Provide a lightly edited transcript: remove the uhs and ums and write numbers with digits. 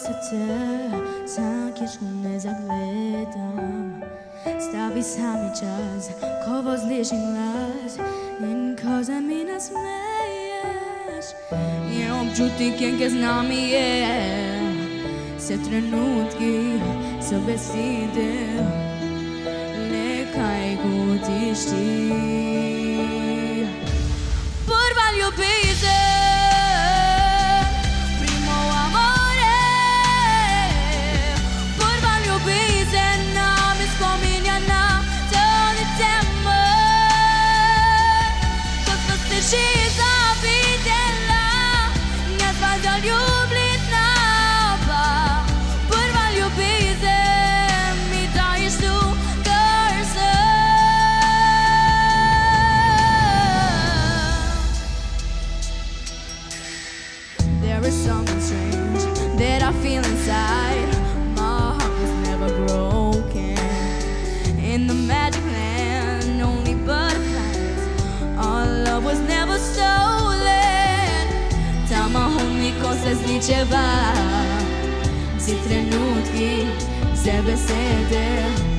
se te sa kičmu ne zagledam. Stavi sami čas, ko vozdliježi glas, njen koza mi nasmeješ. Imam občutek, kje znam i je, se trenutki so besede, nekaj godiš ti. Prva ljubezen, primo amore, prva ljubezen me spominja na toni temor. Ko smo se že zavidela, nja sva zaljubljena oba. Prva ljubezen mi daješ tu, kar sem. There is something strange that I feel inside. My heart was never broken. In the magic land, only butterflies. Our love was never stolen. Tamo niko se zličeva. Vsi trenutki, vse besede.